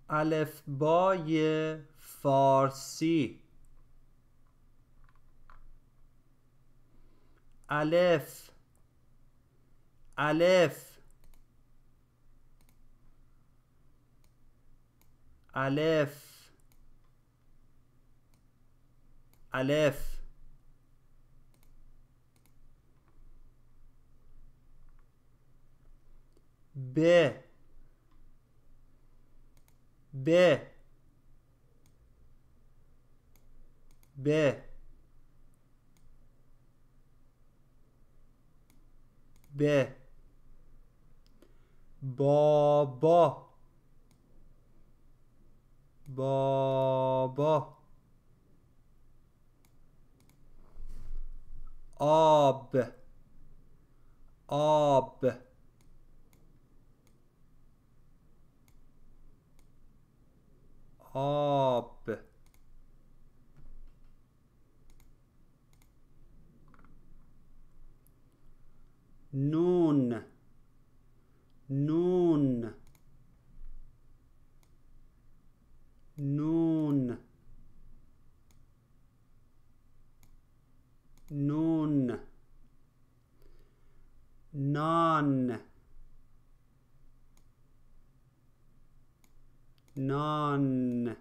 الفبای فارسی. الف الف الف الف ب ب ب ب بابا بابا آب آب آب نون نون نون نون نان نان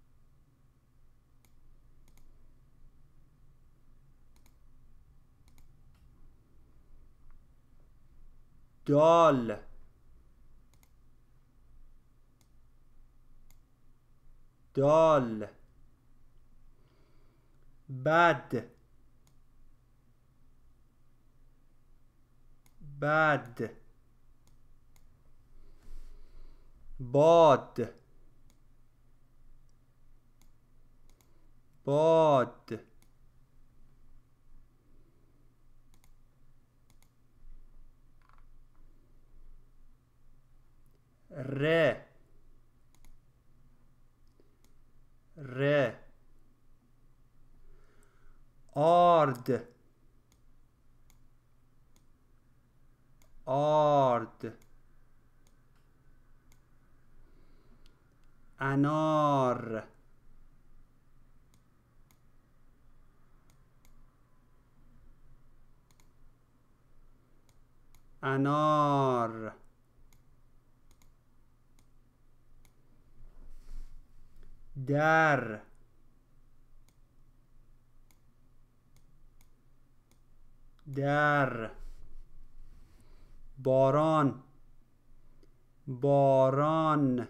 دال دال بد بد باد باد ر ر آرد آرد انار انار در در باران باران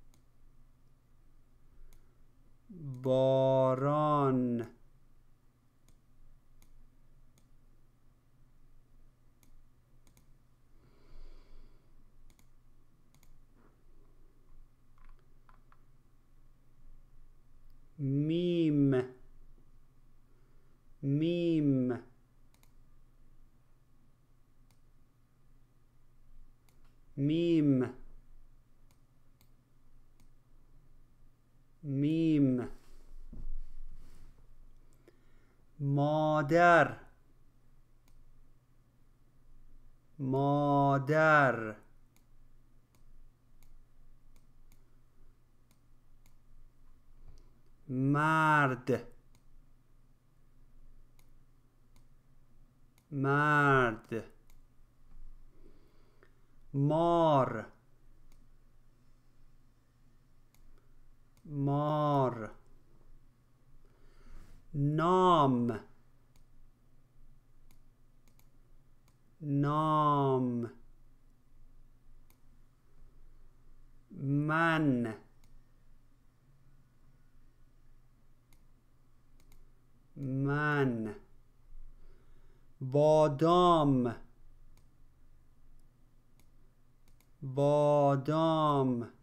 باران میم میم میم میم مادر مادر مرد مرد مار مار نام نام من من بادام بادام